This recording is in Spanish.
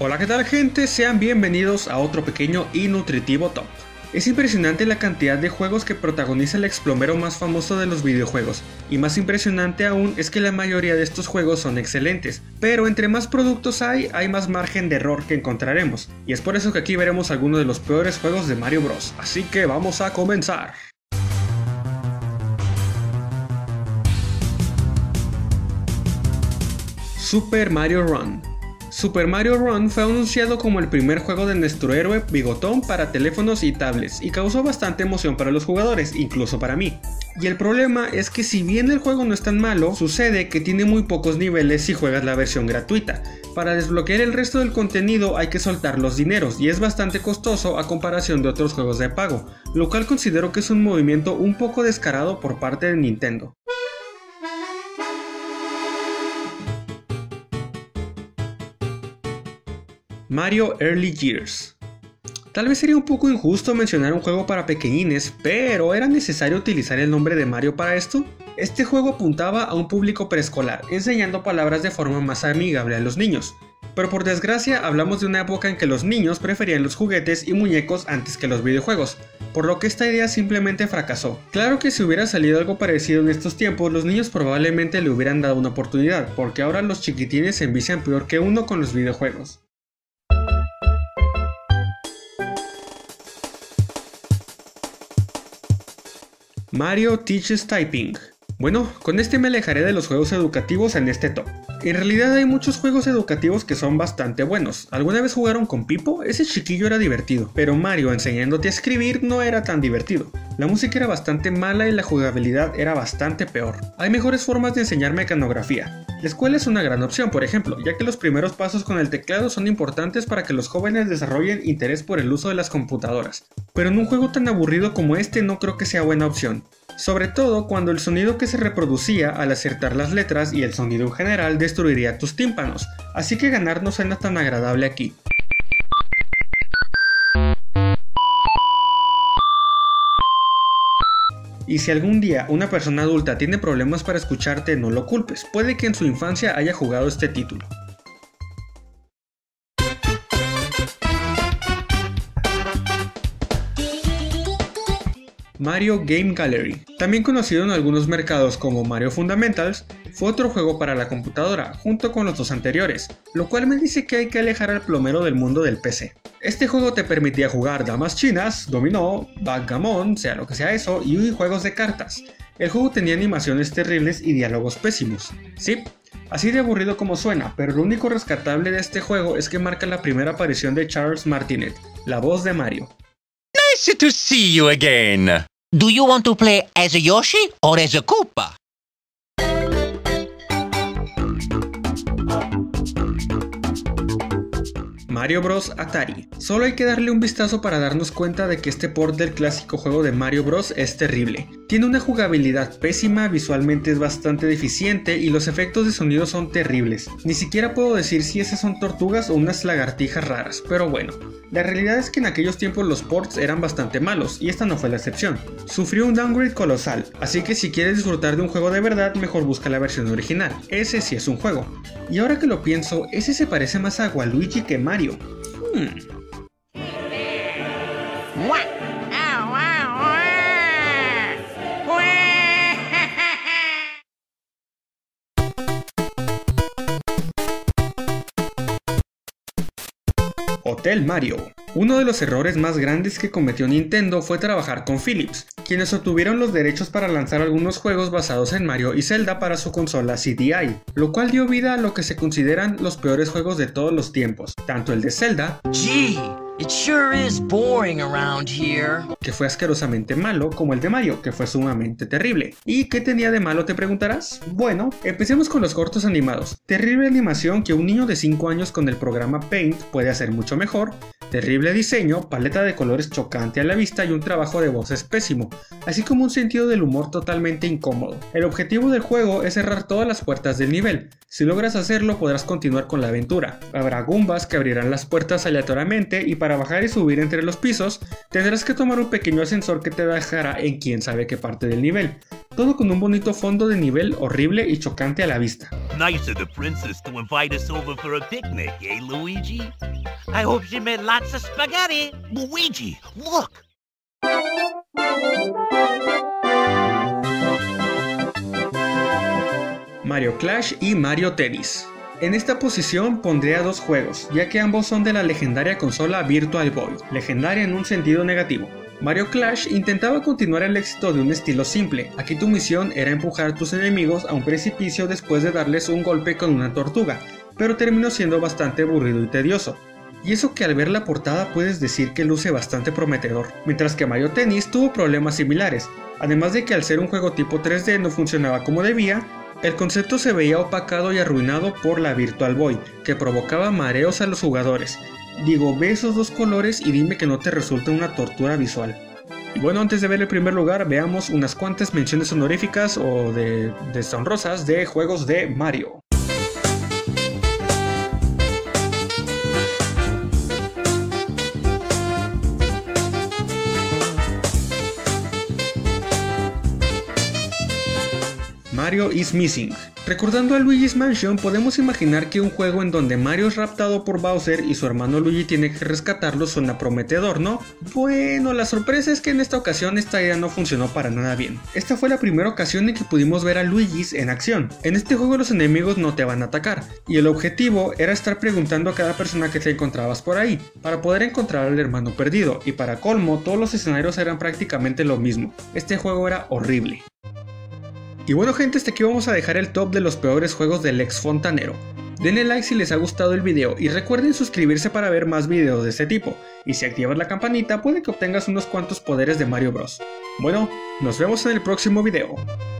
Hola, ¿qué tal, gente? Sean bienvenidos a otro pequeño y nutritivo top. Es impresionante la cantidad de juegos que protagoniza el explomero más famoso de los videojuegos, y más impresionante aún es que la mayoría de estos juegos son excelentes, pero entre más productos hay más margen de error que encontraremos, y es por eso que aquí veremos algunos de los peores juegos de Mario Bros. Así que vamos a comenzar. Super Mario Run. Super Mario Run fue anunciado como el primer juego de nuestro héroe bigotón para teléfonos y tablets y causó bastante emoción para los jugadores, incluso para mí. Y el problema es que si bien el juego no es tan malo, sucede que tiene muy pocos niveles si juegas la versión gratuita. Para desbloquear el resto del contenido hay que soltar los dineros y es bastante costoso a comparación de otros juegos de pago, lo cual considero que es un movimiento un poco descarado por parte de Nintendo. Mario Early Years. Tal vez sería un poco injusto mencionar un juego para pequeñines, pero ¿era necesario utilizar el nombre de Mario para esto? Este juego apuntaba a un público preescolar, enseñando palabras de forma más amigable a los niños. Pero por desgracia hablamos de una época en que los niños preferían los juguetes y muñecos antes que los videojuegos, por lo que esta idea simplemente fracasó. Claro que si hubiera salido algo parecido en estos tiempos, los niños probablemente le hubieran dado una oportunidad, porque ahora los chiquitines se envician peor que uno con los videojuegos. Mario Teaches Typing. Bueno, con este me alejaré de los juegos educativos en este top. En realidad hay muchos juegos educativos que son bastante buenos. ¿Alguna vez jugaron con Pipo? Ese chiquillo era divertido, pero Mario enseñándote a escribir no era tan divertido. La música era bastante mala y la jugabilidad era bastante peor. Hay mejores formas de enseñar mecanografía. La escuela es una gran opción, por ejemplo, ya que los primeros pasos con el teclado son importantes para que los jóvenes desarrollen interés por el uso de las computadoras. Pero en un juego tan aburrido como este no creo que sea buena opción. Sobre todo cuando el sonido que se reproducía al acertar las letras y el sonido en general destruiría tus tímpanos, así que ganar no suena tan agradable aquí. Y si algún día una persona adulta tiene problemas para escucharte, no lo culpes, puede que en su infancia haya jugado este título. Mario Game Gallery, también conocido en algunos mercados como Mario Fundamentals, fue otro juego para la computadora, junto con los dos anteriores, lo cual me dice que hay que alejar al plomero del mundo del PC. Este juego te permitía jugar damas chinas, dominó, backgammon, sea lo que sea eso, y juegos de cartas. El juego tenía animaciones terribles y diálogos pésimos. Sí, así de aburrido como suena, pero lo único rescatable de este juego es que marca la primera aparición de Charles Martinet, la voz de Mario. Nice to see you again. Do you want to play as a Yoshi or as a Koopa? Mario Bros. Atari. Solo hay que darle un vistazo para darnos cuenta de que este port del clásico juego de Mario Bros. Es terrible. Tiene una jugabilidad pésima, visualmente es bastante deficiente y los efectos de sonido son terribles. Ni siquiera puedo decir si esas son tortugas o unas lagartijas raras, pero bueno. La realidad es que en aquellos tiempos los ports eran bastante malos y esta no fue la excepción. Sufrió un downgrade colosal, así que si quieres disfrutar de un juego de verdad, mejor busca la versión original. Ese sí es un juego. Y ahora que lo pienso, ese se parece más a Waluigi que Mario. Hotel Mario. Uno de los errores más grandes que cometió Nintendo fue trabajar con Philips, quienes obtuvieron los derechos para lanzar algunos juegos basados en Mario y Zelda para su consola CDI, lo cual dio vida a lo que se consideran los peores juegos de todos los tiempos, tanto el de Zelda, It sure is boring around here, que fue asquerosamente malo, como el de Mario, que fue sumamente terrible. ¿Y qué tenía de malo, te preguntarás? Bueno, empecemos con los cortos animados. Terrible animación que un niño de 5 años con el programa Paint puede hacer mucho mejor. Terrible diseño, paleta de colores chocante a la vista y un trabajo de voces pésimo, así como un sentido del humor totalmente incómodo. El objetivo del juego es cerrar todas las puertas del nivel. Si logras hacerlo podrás continuar con la aventura. Habrá Goombas que abrirán las puertas aleatoriamente y para bajar y subir entre los pisos tendrás que tomar un pequeño ascensor que te dejará en quién sabe qué parte del nivel. Todo con un bonito fondo de nivel horrible y chocante a la vista. Nice of the princess to invite us over for a picnic, eh, Luigi? I hope she made lots of spaghetti. Luigi, look! Mario Clash y Mario Tennis. En esta posición pondría dos juegos, ya que ambos son de la legendaria consola Virtual Boy, legendaria en un sentido negativo. Mario Clash intentaba continuar el éxito de un estilo simple, aquí tu misión era empujar a tus enemigos a un precipicio después de darles un golpe con una tortuga, pero terminó siendo bastante aburrido y tedioso. Y eso que al ver la portada puedes decir que luce bastante prometedor, mientras que Mario Tennis tuvo problemas similares, además de que al ser un juego tipo 3D no funcionaba como debía. El concepto se veía opacado y arruinado por la Virtual Boy, que provocaba mareos a los jugadores. Digo, ve esos dos colores y dime que no te resulta una tortura visual. Y bueno, antes de ver el primer lugar, veamos unas cuantas menciones honoríficas o deshonrosas de juegos de Mario. Mario is Missing. Recordando a Luigi's Mansion, podemos imaginar que un juego en donde Mario es raptado por Bowser y su hermano Luigi tiene que rescatarlo suena prometedor, ¿no? Bueno, la sorpresa es que en esta ocasión esta idea no funcionó para nada bien. Esta fue la primera ocasión en que pudimos ver a Luigi's en acción. En este juego los enemigos no te van a atacar, y el objetivo era estar preguntando a cada persona que te encontrabas por ahí, para poder encontrar al hermano perdido, y para colmo, todos los escenarios eran prácticamente lo mismo. Este juego era horrible. Y bueno gente, hasta aquí vamos a dejar el top de los peores juegos del ex fontanero. Denle like si les ha gustado el video y recuerden suscribirse para ver más videos de este tipo. Y si activas la campanita puede que obtengas unos cuantos poderes de Mario Bros. Bueno, nos vemos en el próximo video.